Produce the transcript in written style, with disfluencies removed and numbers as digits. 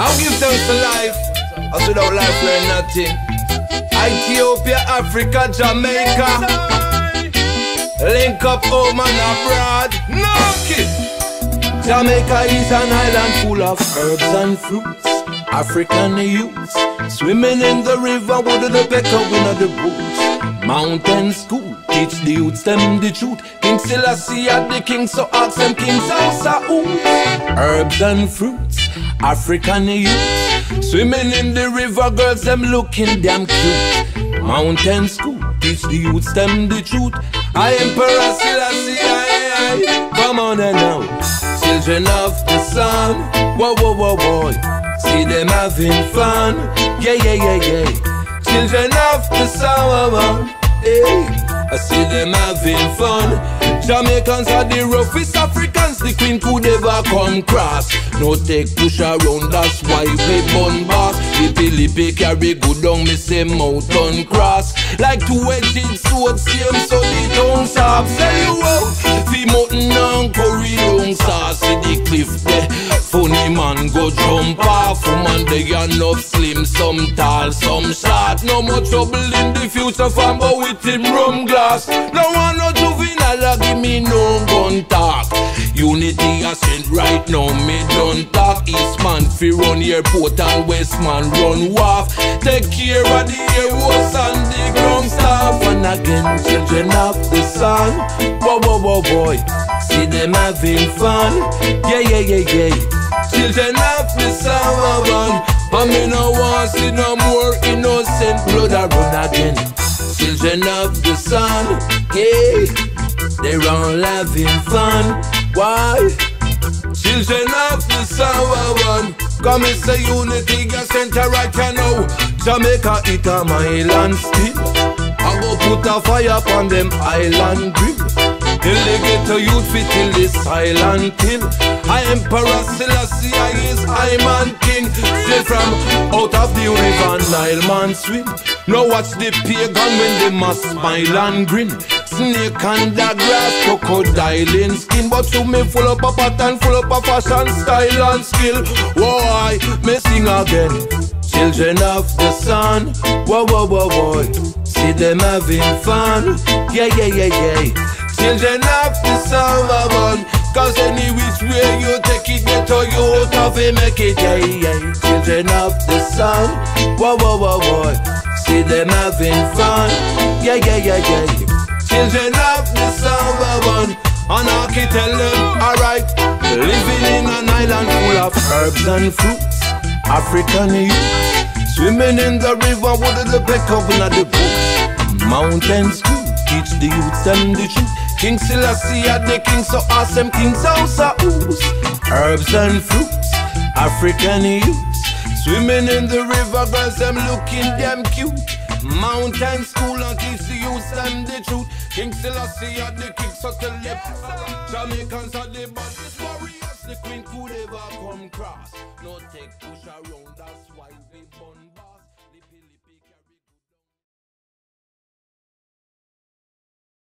I'll give thanks to life, as without life learn nothing. Ethiopia, Africa, Jamaica, link up home and abroad. No kid. Jamaica is an island full of herbs and fruits. African youths swimming in the river with the better winner the boots. Mountain school teach the youths them the truth. King Selassie at the king, so ask them kings also who. Herbs and fruits, African youths swimming in the river, girls them looking damn cute. Mountain school teach the youths them the truth. I Emperor Selassie, I. Come on and now, children of the sun. Whoa, whoa, whoa, boy. See them having fun. Yeah, yeah, yeah, yeah. Children of the sun. Hey. I see them having fun. Jamaicans are the roughest Africans the queen could ever come cross. No take push around, that's why we bun boss. Lippy carry good down, me say mountain cross. Like two-edged sword, same so the tongue sharp. Sell you out, the mountain and curry long sauce. See the cliff there, funny man go jump off. Woman they enough slim, some tall, some short. No more trouble in the future fam, but with him rum glass. No one no juvenile, give me no gun talk. Unity a sent right now, me don't talk. Eastman fi run airport and Westman run wharf. Take care of the airways and the ground staff. And again, children of the sun. Whoa, whoa, whoa, boy. See them having fun. Yeah, yeah, yeah, yeah. Children of the sun. I me no want see no more innocent blood a run again. Children of the sun, yeah, they're all having fun. Why? Children of the sun, come and say unity, get center right now. Jamaica it a my land still. I go put a fire upon them island grill. Till they get to youth fit till this island kill. I Emperor Selassie, I is I man king. Straight from out of the river Nile man swim. Now watch the pagan when they must smile and grin. Snake and the grass, crocodile in skin. But to me full up a pattern, full up a fashion, style and skill. Why, me sing again. Children of the sun, whoa, whoa, whoa, boy. See them having fun, yeah, yeah, yeah, yeah. Children of the sun, cause any which way you take it, get to you out of it, make it, yeah, yeah. Children of the sun, whoa, whoa, whoa, boy. See them having fun, yeah, yeah, yeah, yeah. Children of the sun, and I can tell them, alright. Living in an island full of herbs and fruits. African youth swimming in the river with the back of the boat. Mountain school teach the youths them the truth. King Selassie at the king, so ask them kings also who's. Herbs and fruits, African youths swimming in the river, girls them looking damn cute. Mountain school and teach the youths them the truth. King Selassie at the king, so tell them Jamaicans are the baddest warriors the queen could ever come cross. No take push around, that's why we born boss.